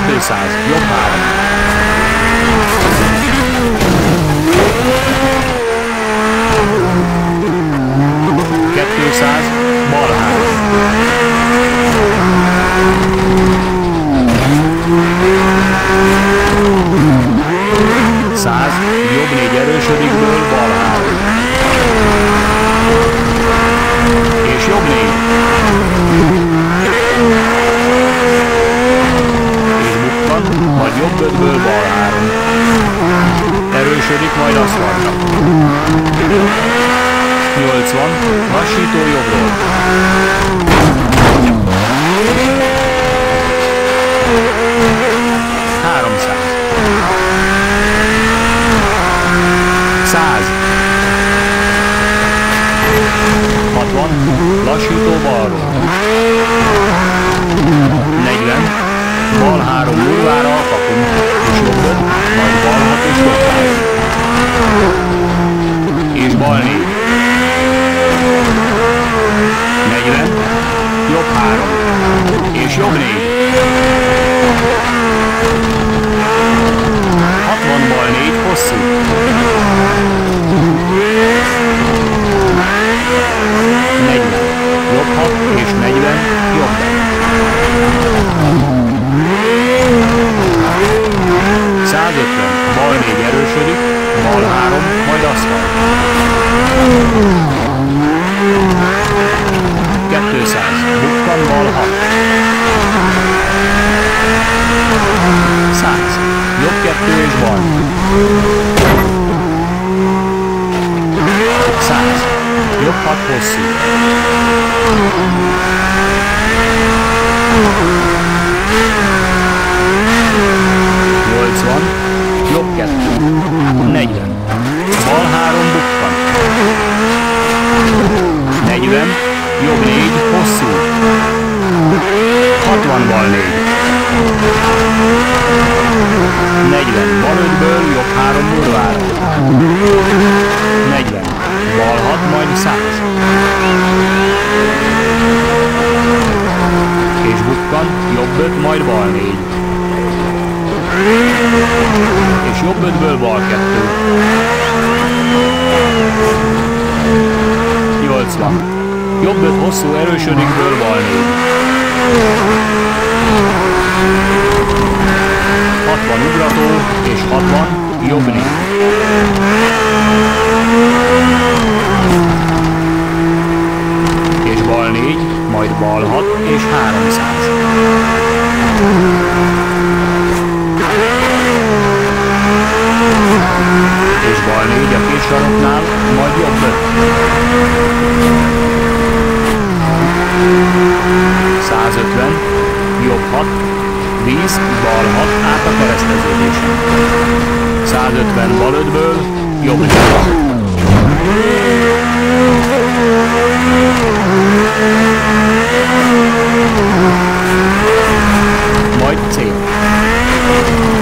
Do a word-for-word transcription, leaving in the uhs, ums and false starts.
kétszáz, jobb három. kétszáz, bal három. száz, jobb négy erősödikből, bal három. És jobb négy. És bukkan, majd jobb ötből, bal három. Erősödik, majd aszfaltra. nyolcvan, lassító jobbról. háromszáz. száz. hatvan, lassító balról. negyven, bal három múlvára a kapun, és jobbod, majd bal hat és jobb három. És bal négy. negyven, jobb három, és jobb négy. hatvan, bal négy, hosszú. negyven, jobb hat, és negyven, jobb. százötven, bal négy erősödik, bal három, majd aszfalt. kétszáz, bukkan, bal hat. száz, jobb kettő és bal. száz, jobb hat hosszú. nyolcvan, jobb kettő. negyven, bal három bukkan. negyven, jobb négy, hosszú. hatvan, bal négy. negyven, bal ötből, jobb három múlvára. negyven, bal hat, majd száz. És bukkan, jobb öt, majd bal négy. És jobb ötből bal kettő. nyolcvan. Jobb öt hosszú erősödikből bal négy. hatvan ugrató és hatvan jobb négy. És bal négy, majd bal hat és háromszáz. És bal négy a két saroknál, majd jobb öt. százötven, jobb hat, víz, bal hat át a kereszteződésen. százötven bal ötből, jobb négy. Majd C.